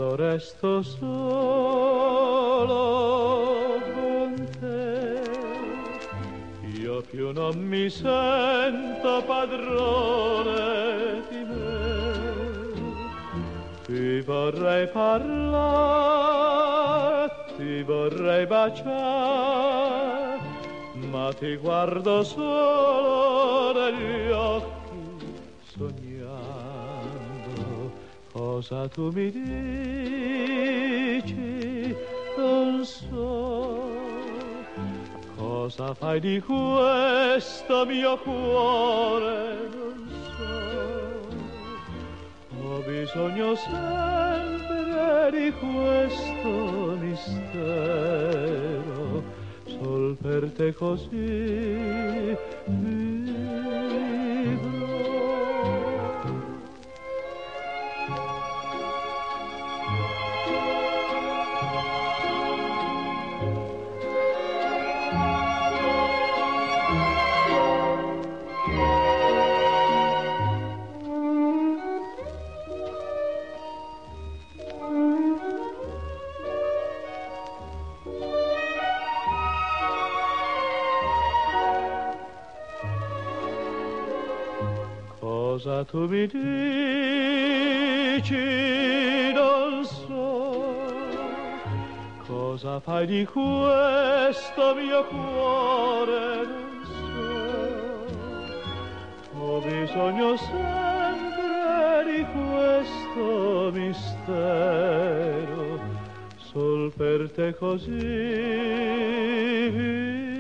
quando resto solo con te, io più non mi sento padrone di me. Ti vorrei parlare, ti vorrei baciare, ma ti guardo solo negli occhi sognando. Cosa tu mi dici non so, cosa fai di questo mio cuore non so. Ho bisogno sempre di questo mistero, sol per te così vivrò. Cosa tu mi dici non so, cosa fai di questo mio cuore non so. Ho bisogno sempre di questo mistero, sol per te così